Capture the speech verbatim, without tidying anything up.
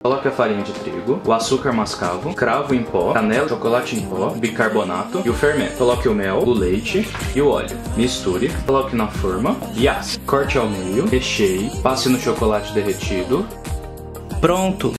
Coloque a farinha de trigo, o açúcar mascavo, cravo em pó, canela, chocolate em pó, bicarbonato e o fermento. Coloque o mel, o leite e o óleo. Misture, coloque na forma e asse. Corte ao meio, recheie, passe no chocolate derretido. Pronto!